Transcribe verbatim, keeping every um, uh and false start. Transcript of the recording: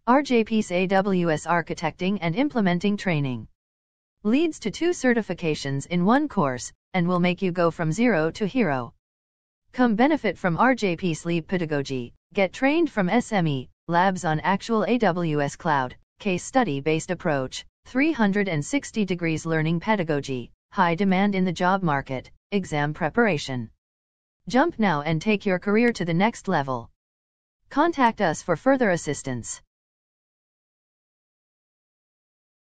R J P's A W S Architecting and Implementing Training leads to two certifications in one course, and will make you go from zero to hero. Come benefit from R J P's Leap Pedagogy, get trained from S M E, labs on actual A W S Cloud, case study-based approach, three hundred sixty degrees learning pedagogy, high demand in the job market, exam preparation. Jump now and take your career to the next level. Contact us for further assistance.